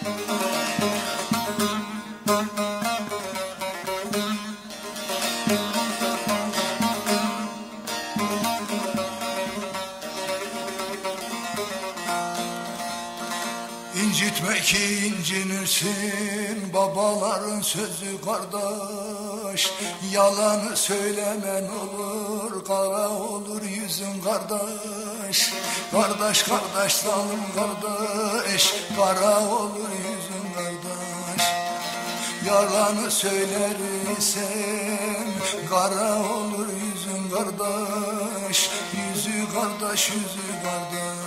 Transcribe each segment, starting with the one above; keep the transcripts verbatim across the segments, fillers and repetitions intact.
İncitme ki incinirsin, babaların sözü kardeş. Yalanı söylemen olur, kara olur yüzün kardeş. Kardeş kardeş zalim kardeş, kara olur yüzün kardeş. Yalanı söylersen kara olur yüzün kardeş. Yüzü kardeş, yüzü kardeş.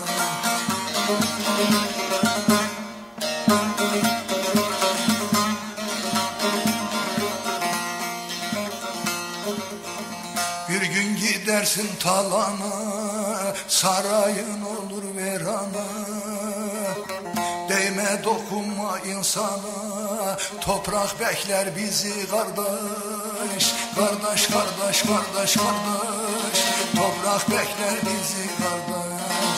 Bir gün gidersin talana, sarayın olur verana. Değme dokunma insana, toprak bekler bizi kardeş. Kardeş kardeş kardeş kardeş, toprak bekler bizi kardeş.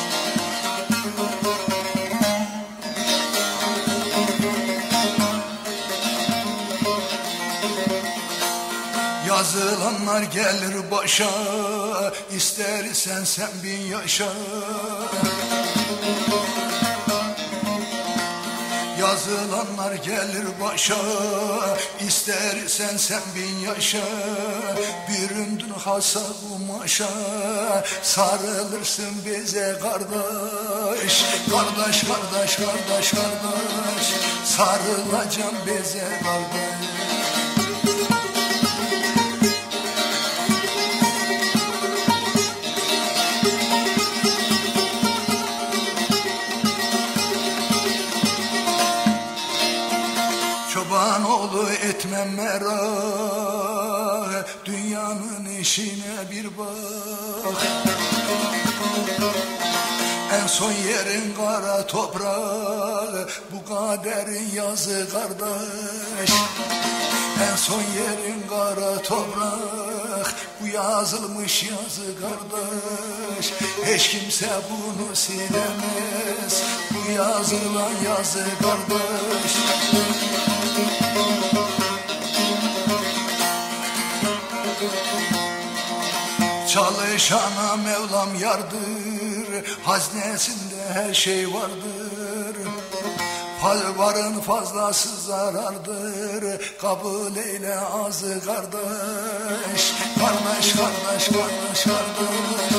Yazılanlar gelir başa, istersen sen bin yaşa. Yazılanlar gelir başa, istersen sen bin yaşa. Büründün hasa kumaşa, sarılırsın bize kardeş. Kardeş kardeş kardeş kardeş, sarılacağım bize kardeş. Çoban oğlu etmem merak, dünyanın işine bir bak. En son yerin kara toprak, bu kaderin yazı kardeş. En son yerin kara toprak, bu yazılmış yazı kardeş. Hiç kimse bunu silemez, bu yazılan yazı kardeş. Çalışana Mevlam yardır, haznesinde her şey vardır. Varın fazlası zarardır, kabul eyle azı kardeş. Kardeş kardeş kardeş kardeş,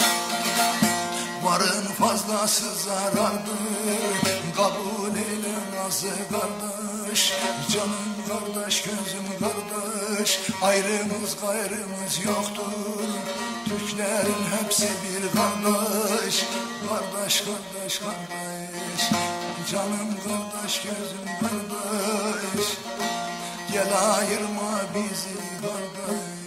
varın fazlası zarardır, kabul eyle azı kardeş. Canım kardeş, gözüm kardeş, ayrımız gayrımız yoktur. Türklerin hepsi bir kardeş. Kardeş kardeş kardeş, canım kardeş, gözüm kardeş. Gel ayırma bizi kardeş.